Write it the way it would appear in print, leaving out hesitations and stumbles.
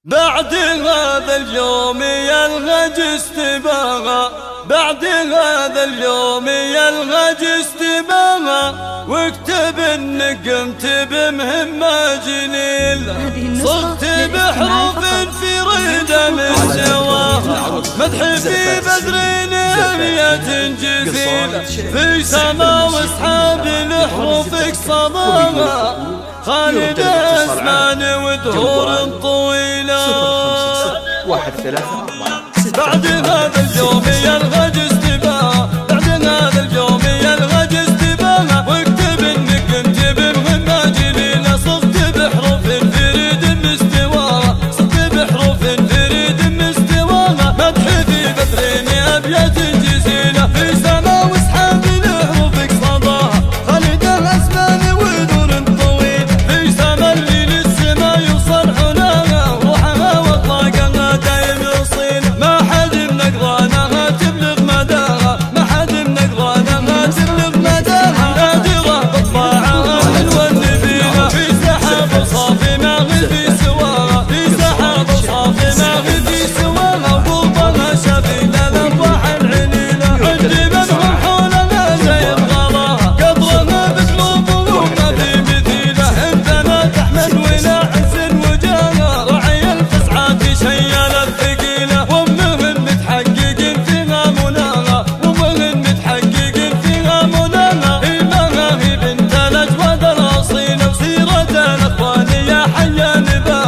بعد هذا اليوم يلغج استباغا، بعد هذا اليوم يلغج استباغا، واكتب انك قمت بمهمة جليلة، صرت بحروف فريدة من سواها، مدح في بدر نبية جزيلة، في سما واصحاب لحروفك صداها، خالد أزمان ودهور طويلة. بعد هذا اليوم يلغج استباغا، بعد هذا اليوم يلغج استباغا، واكتب انك كنت بمهمة جليلة، صرت بحروف فريد مستواها، صرت بحروف فريد مستواها، مدح في بدر أبيات جزيلة، في سما واصحاب لحروفك صداها، خالد الأزمان ودور طويل، في سما اللي للسما يوصل عناها، روحها وطاقها دايم يصيل، ما حد منقرانها تبلغ مداها، ما حد منقرانها تبلغ مداها، نادرة بطباعها حلوة النبيلة، في سحاب صافي ما غفي سواها، في سحاب صافي ما غفي سواها، وقربها شبيلة الأرواح العليلة، عندي منهم حولها زي الغراها، قدرها بقلوبهم ما في مثيلة، عندنا تحمل ولا عز وجاها، رعي الفسعات شيالة الثقيلة، وامهن متحقق فيها مناها، وامهن متحقق فيها مناها، إيماها هي بنت الأجواد الأصيلة، وسيرة الأخوان يا حيا نباها.